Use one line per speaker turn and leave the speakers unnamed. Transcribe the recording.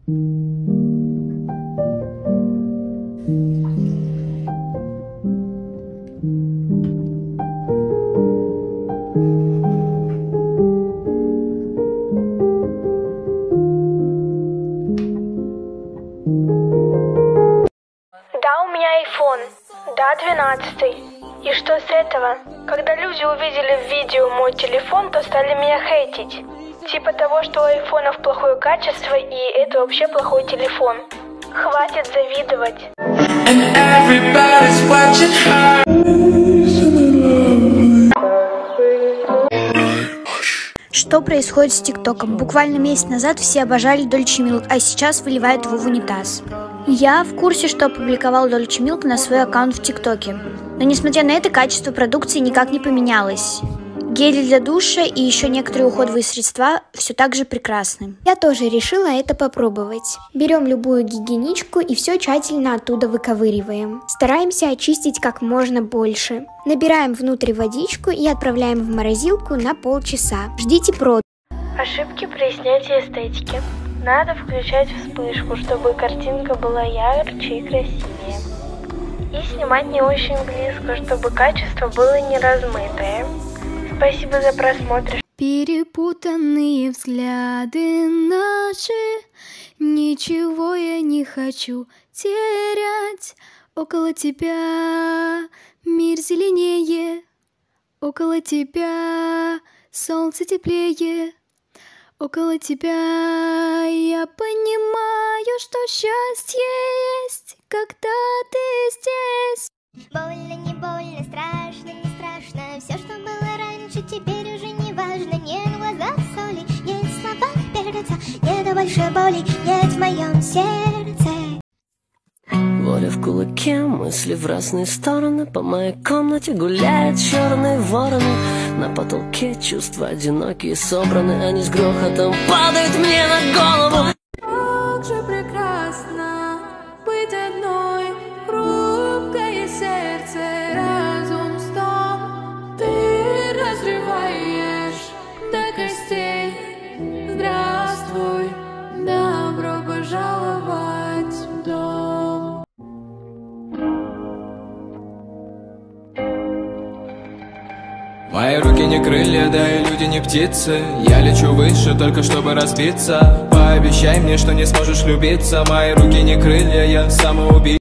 Да, у меня iPhone. Да, 12-й. И что с этого? Когда люди увидели в видео мой телефон, то стали меня хейтить. Типа того, что у айфонов плохое качество и это вообще плохой телефон. Хватит завидовать.
Что происходит с ТикТоком? Буквально месяц назад все обожали Dolce Milk, а сейчас выливают его в унитаз. Я в курсе, что опубликовал Dolce Milk на свой аккаунт в ТикТоке. Но несмотря на это, качество продукции никак не поменялось. Гели для душа и еще некоторые уходовые средства все так же прекрасны.
Я тоже решила это попробовать. Берем любую гигиеничку и все тщательно оттуда выковыриваем. Стараемся очистить как можно больше. Набираем внутрь водичку и отправляем в морозилку на полчаса. Ждите продукт.
Ошибки при снятии эстетики. Надо включать вспышку, чтобы картинка была ярче и красивее. И снимать не очень близко, чтобы качество было не размытое. Спасибо за просмотр.
Перепутанные взгляды наши, ничего я не хочу терять. Около тебя мир зеленее, около тебя солнце теплее. Около тебя я понимаю, что счастье есть, когда ты здесь.
Больно, не больно, страшно, не страшно. Все, что было раньше, теперь уже не важно. Нет в глазах соли, нет в словах перца, нет больше боли, нет в моем сердце.
Воля в кулаке, мысли в разные стороны. По моей комнате гуляет черный ворон. На потолке чувства одинокие собраны. Они с грохотом падают мне на голову.
Как же прекрасно быть одной, хрупкое сердце, разум стон. Ты разрываешь до костей. Здравствуй, добро пожаловать в дом.
Мои руки не крылья, да и люди не птицы. Я лечу выше, только чтобы разбиться. Пообещай мне, что не сможешь любиться. Мои руки не крылья, я самоубийца.